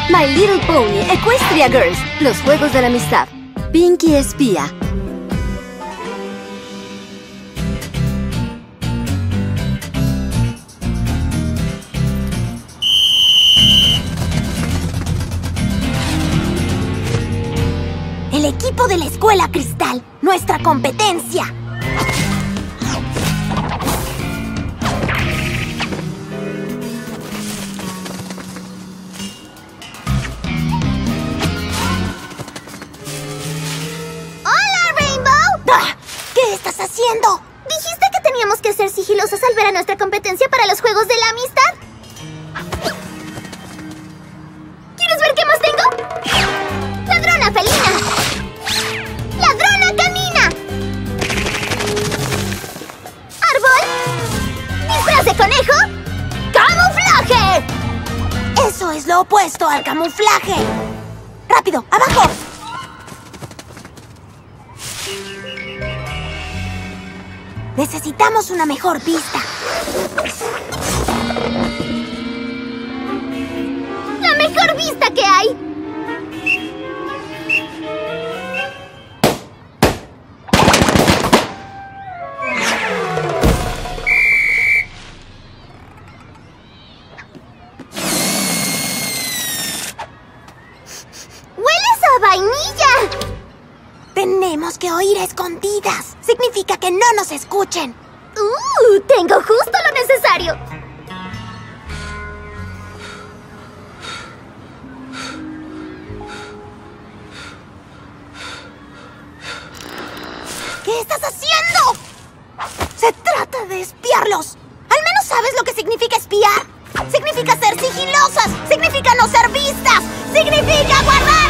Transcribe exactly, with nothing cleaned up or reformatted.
My Little Pony Equestria Girls, los juegos de la amistad. Pinky espía. El equipo de la Escuela Cristal, nuestra competencia. ¿Qué estás haciendo? ¿Dijiste que teníamos que ser sigilosos al ver a nuestra competencia para los Juegos de la Amistad? ¿Quieres ver qué más tengo? ¡Ladrona felina! ¡Ladrona camina! ¿Árbol? ¿Disfraz de conejo? ¡Camuflaje! Eso es lo opuesto al camuflaje. ¡Rápido! ¡Abajo! Necesitamos una mejor pista. ¡La mejor vista que hay! ¡Hueles a vainilla! Tenemos que oír a escondidas. Significa que no nos escuchen. ¡Uh! Tengo justo lo necesario. ¿Qué estás haciendo? Se trata de espiarlos. Al menos sabes lo que significa espiar. Significa ser sigilosas. Significa no ser vistas. Significa guardar.